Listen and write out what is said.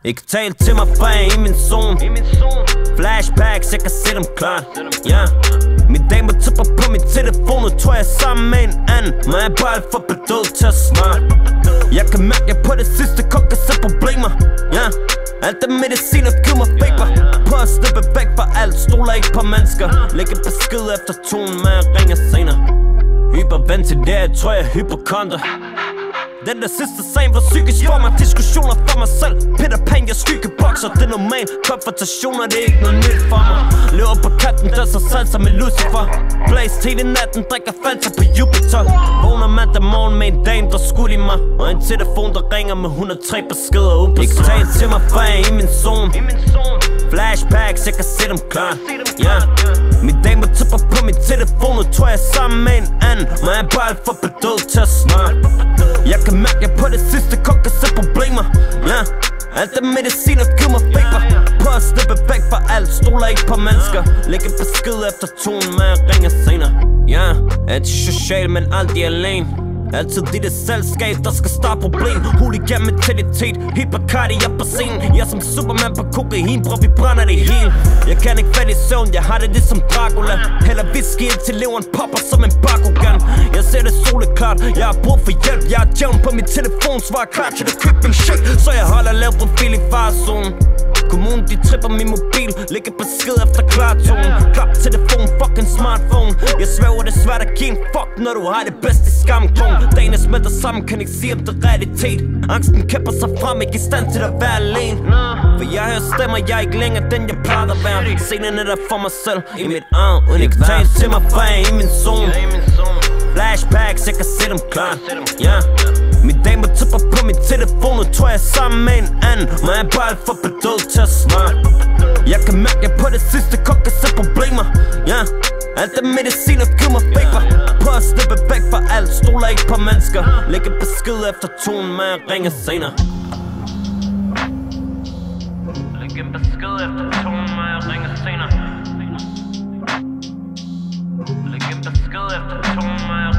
Ikke tal til mig, for jeg er i min zone. Flashbacks, jeg kan se dem klart. Ja. Min dame tipper på min telefon, nu tror jeg sammen med en anden. Men jeg er bare alt for bedøvet til at smart. Jeg kan mærke, jeg på det sidste kokker selv problemer. Ja. Alt det medicin og giv mig feber. Prøv at slippe væk fra alt, stoler ikke på mennesker. Læg en besked efter tonen, men jeg ringer senere. Hyperventilere, tror jeg er hypokonter. Den der sidste sag var psykisk for mig. Diskussioner for mig selv. Peter Pan, jeg skyggebokser. Det er normalt. Konfrontationer, det er ikke noget nyt for mig. Lever på katten, der så salsa med Lucifer. Blaze til i natten, drikker Fanta på Jupiter. Vågner mandag morgen med en dame, der skudt i mig. Og en telefon, der ringer med 103 beskeder ud på. Ikke tal til mig, for jeg er i min zone. Flashbacks, jeg kan se dem klart. Ja. Min dame tipper på min telefon, nu tror jeg sammen med en anden. Men jeg er bare alt for bedøvet til at snart. Jeg kan mærke, jeg på det sidste kokker selv problemer. Ja. Alt det medicin og giv mig feber. Prøv at slippe væk fra alt, stoler ikke på mennesker. Læg en besked efter tonen, men jeg ringer senere. Ja, antisocial, men aldrig alene. Altid i det selskab, der skal starte problem. Hooligan mentalitet, helt Bacardi, jeg på scenen. Jeg som Superman på kokain, bror, vi brænder det hele. Jeg kan ikke falde i søvn, jeg har det ligesom Dracula. Hælder whisky ind til leveren popper som en Bakugan. Jeg ser det soleklart, jeg har brug for hjælp. Jeg har djævn på min telefon, svarer klar til det creeping shit. Så jeg holder lav profil i farzonen. Kommunen, de tripper min mobil. Lægger besked efter klartonen. Klap telefon, fucking smartphone. Jeg svæver, det svært at give en fuck, når du har det bedste i skamkron. Dagene smelter sammen, kan ikke sige om det er realitet. Angsten kæmper sig frem, ikke i stand til at være alene. For jeg hører stemmer, jeg er ikke længere den jeg plejede at være. Scenen er der for mig selv, i mit arm. Ikke tal til mig, for jeg er i min zone. Flashbacks, jeg kan se dem klart. Ja. Min dame tipper på min telefon, nu tror jeg sammen med en anden. Men jeg er bare alt for bedøvet til at smart. Jeg kan mærke, jeg på det sidste kokker selv problemer. Ja. Alt det medicin og giv mig feber. Prøv at slippe væk fra alt, stoler ikke på mennesker. Læg en besked efter tonen, men jeg ringer senere. Læg en besked efter tonen, men jeg ringer senere. Læg en besked efter tonen, men jeg